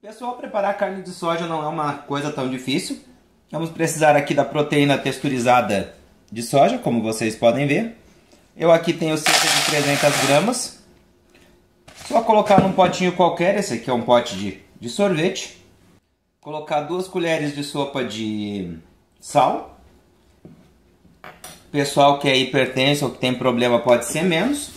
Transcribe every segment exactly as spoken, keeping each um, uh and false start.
Pessoal, preparar carne de soja não é uma coisa tão difícil. Vamos precisar aqui da proteína texturizada de soja, como vocês podem ver. Eu aqui tenho cerca de trezentas gramas. Só colocar num potinho qualquer, esse aqui é um pote de, de sorvete. Colocar duas colheres de sopa de sal. Pessoal que é hipertenso ou que tem problema pode ser menos.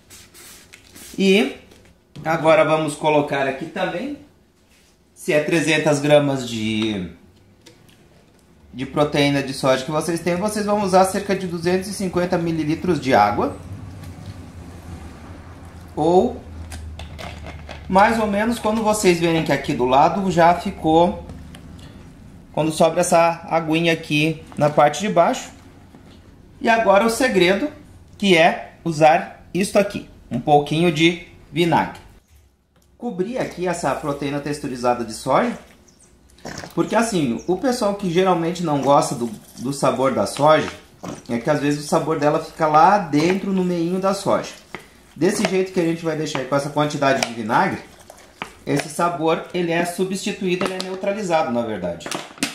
E agora vamos colocar aqui também, se é trezentas gramas de, de proteína de soja que vocês têm, vocês vão usar cerca de duzentos e cinquenta mililitros de água. Ou mais ou menos quando vocês verem que aqui do lado já ficou, quando sobra essa aguinha aqui na parte de baixo. E agora o segredo, que é usar isto aqui, um pouquinho de vinagre. Cobrir aqui essa proteína texturizada de soja, porque assim, o pessoal que geralmente não gosta do, do sabor da soja, é que às vezes o sabor dela fica lá dentro no meinho da soja. Desse jeito que a gente vai deixar aí, com essa quantidade de vinagre, esse sabor ele é substituído, ele é neutralizado na verdade.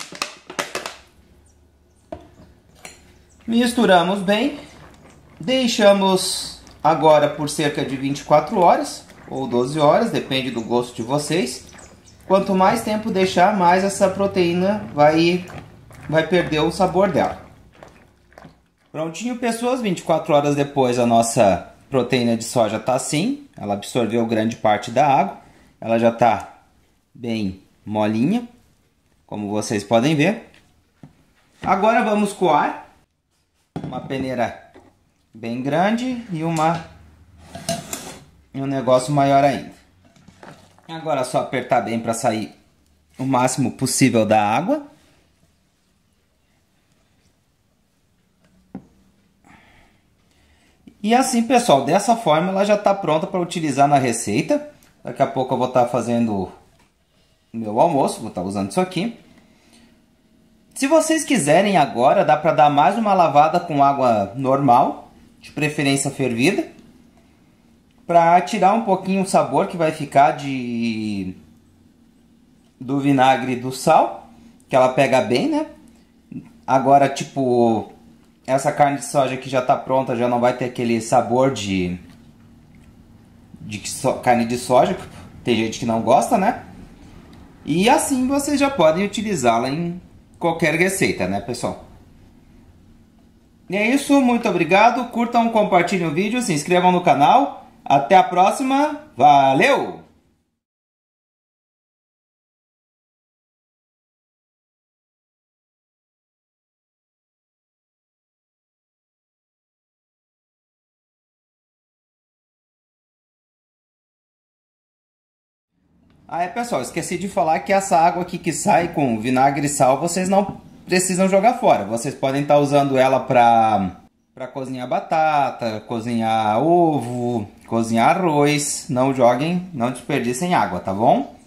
Misturamos bem, deixamos agora por cerca de vinte e quatro horas ou doze horas, depende do gosto de vocês. Quanto mais tempo deixar, mais essa proteína vai, vai perder o sabor dela. Prontinho, pessoas, vinte e quatro horas depois a nossa proteína de soja está assim, ela absorveu grande parte da água, ela já está bem molinha, como vocês podem ver. Agora vamos coar. Uma peneira bem grande e uma um negócio maior ainda. Agora é só apertar bem para sair o máximo possível da água. E assim, pessoal, dessa forma ela já está pronta para utilizar na receita. Daqui a pouco eu vou estar fazendo o meu almoço, vou estar usando isso aqui. Se vocês quiserem agora, dá para dar mais uma lavada com água normal, de preferência fervida, para tirar um pouquinho o sabor que vai ficar de do vinagre e do sal, que ela pega bem, né? Agora, tipo, essa carne de soja que já está pronta, já não vai ter aquele sabor de, de so, carne de soja, tem gente que não gosta, né? E assim vocês já podem utilizá-la em qualquer receita, né, pessoal? E é isso, muito obrigado, curtam, compartilhem o vídeo, se inscrevam no canal, até a próxima, valeu! Ah, é, pessoal, esqueci de falar que essa água aqui que sai com vinagre e sal, vocês não precisam jogar fora. Vocês podem estar usando ela para para cozinhar batata, cozinhar ovo, cozinhar arroz. Não joguem, não desperdicem água, tá bom?